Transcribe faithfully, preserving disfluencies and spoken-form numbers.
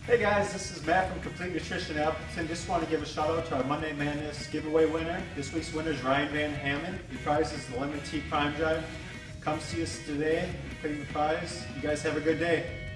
Hey guys, this is Matt from Complete Nutrition Appleton. Just want to give a shout out to our Monday Madness giveaway winner. This week's winner is Ryan Van Hammond. Your prize is the Lemon Tea Prime Drive. Come see us today, claim the prize. You guys have a good day.